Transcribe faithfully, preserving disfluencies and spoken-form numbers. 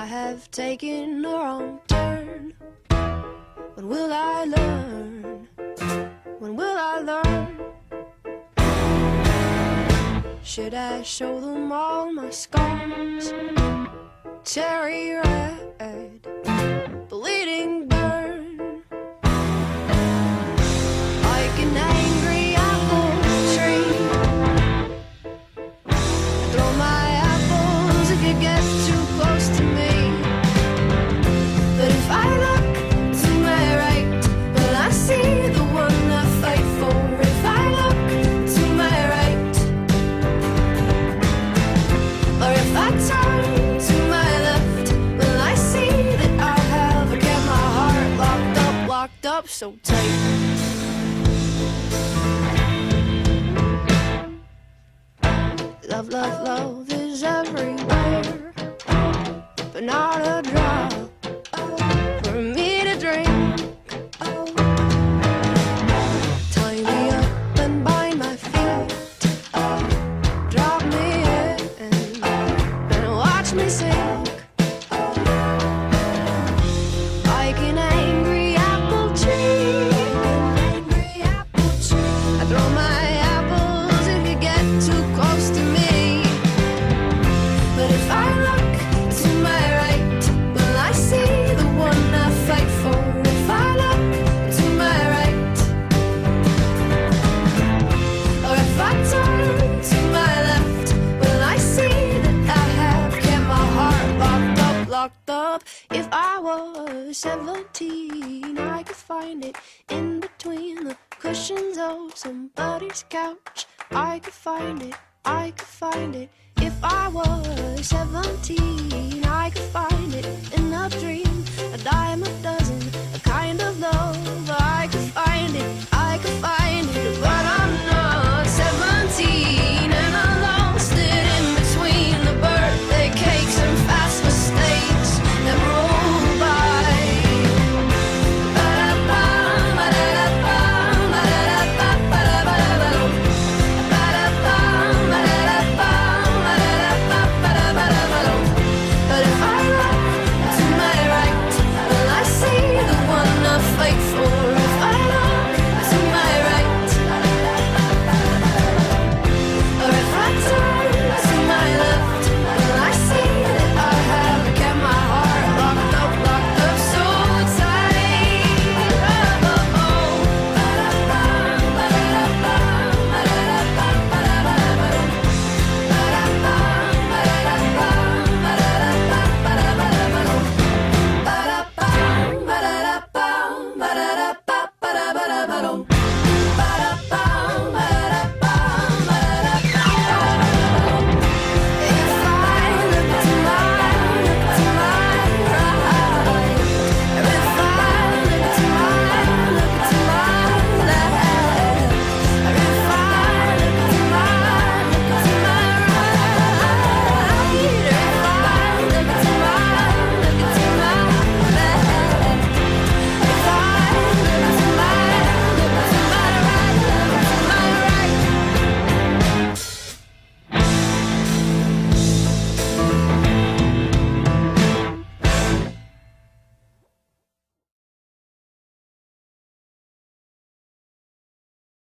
I have taken a wrong turn. When will I learn? When will I learn? Should I show them all my scars? Cherry red, bleeding burn, like an angry apple tree. Throw my apples if you get too close to me. But if I look to my right, will I see the one I fight for? If I look to my right, or if I turn to my left, will I see that I have kept my heart locked up, locked up so tight? Love, love, love is everywhere, but not a drop for me to drink. Tie me up and bind my feet, drop me in and watch me sink. Like an angry apple tree, angry apple tree. I throw my apples if you get too close to me. But if I look to my right, will I see the one I fight for? If I look to my right, or if I turn to my left, will I see that I have kept my heart locked up, locked up? If I was seventeen, I could find it in between the cushions of somebody's couch. I could find it, I could find it. If I was seventeen, I could find it in a dream, a dime a dozen, a kind of love. I could find it, I could find it.